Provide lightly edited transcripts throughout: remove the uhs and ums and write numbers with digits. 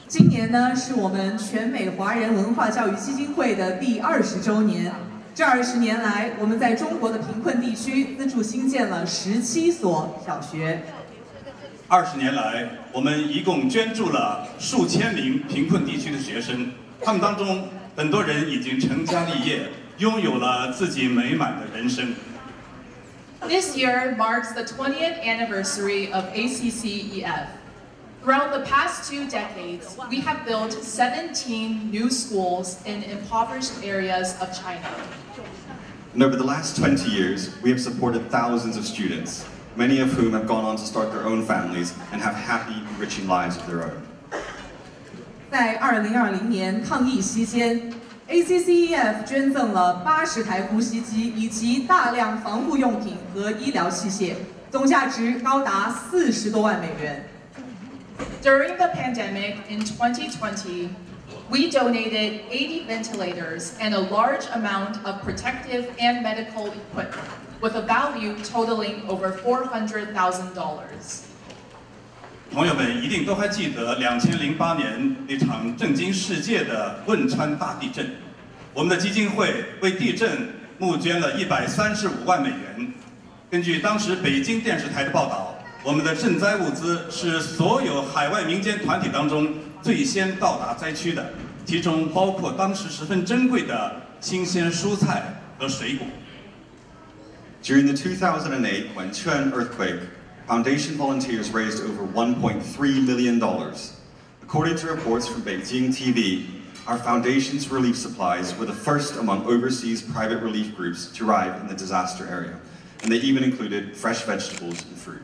今年呢是我们全美华人文化教育基金会的第20周年。这20年来，我们在中国的贫困地区资助新建了17所小学。 20年来，我们一共捐助了数千名贫困地区的学生，他们当中很多人已经成家立业，拥有了自己美满的人生。 This year marks the 20th anniversary of ACCEF. Throughout the past 2 decades, we have built 17 new schools in impoverished areas of China. And over the last 20 years, we have supported thousands of students, many of whom have gone on to start their own families and have happy, enriching lives of their own. 在2020年抗疫期间 ，ACCEF 捐赠了80台呼吸机以及大量防护用品和医疗器械，总价值高达40多万美元。 During the pandemic in 2020, we donated 80 ventilators and a large amount of protective and medical equipment, with a value totaling over $400,000. 朋友们一定都还记得2008年那场震惊世界的汶川大地震，我们的基金会为地震募捐了135万美元。根据当时北京电视台的报道，我们的赈灾物资是所有海外民间团体当中最先到达灾区的，其中包括当时十分珍贵的新鲜蔬菜和水果。 During the 2008 Wenchuan earthquake, Foundation volunteers raised over $1.3 million. According to reports from Beijing TV, our Foundation's relief supplies were the first among overseas private relief groups to arrive in the disaster area, and they even included fresh vegetables and fruit.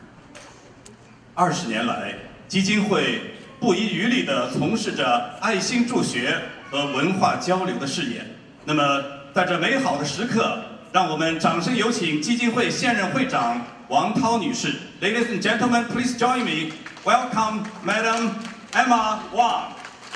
20年来，基金会不遗余力地从事着爱心助学和文化交流的事业。那么，在这美好的时刻，让我们掌声有请基金会现任会长王涛女士。Ladies and gentlemen, please join me. Welcome, Madam Emma Wang.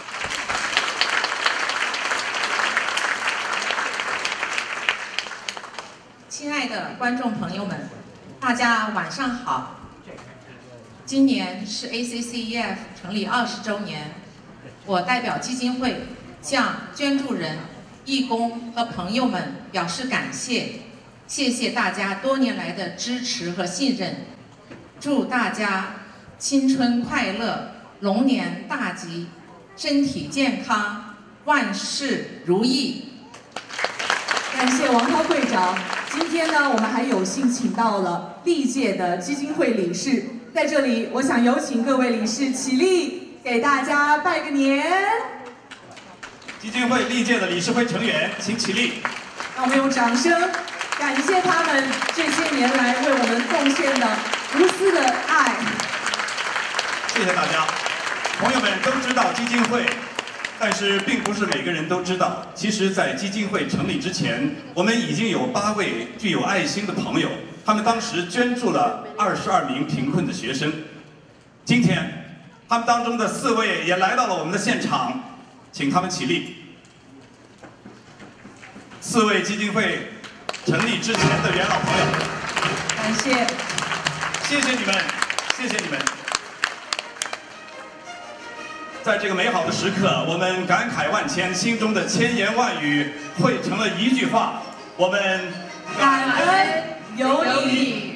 亲爱的观众朋友们，大家晚上好。今年是 ACCEF 成立20周年，我代表基金会向捐助人、义工和朋友们表示感谢，谢谢大家多年来的支持和信任，祝大家新春快乐，龙年大吉，身体健康，万事如意。 感谢王涛会长。今天呢，我们还有幸请到了历届的基金会理事，在这里，我想有请各位理事起立，给大家拜个年。 基金会历届的理事会成员，请起立。 让我们用掌声感谢他们这些年来为我们贡献的无私的爱。 谢谢大家。朋友们都知道基金会，但是并不是每个人都知道，其实在基金会成立之前，我们已经有8位具有爱心的朋友，他们当时捐助了22名贫困的学生。今天，他们当中的4位也来到了我们的现场，请他们起立。4位基金会成立之前的元老朋友， 感谢， 谢谢你们，谢谢你们。在这个美好的时刻，我们感慨万千，心中的千言万语汇成了一句话：我们感恩有你。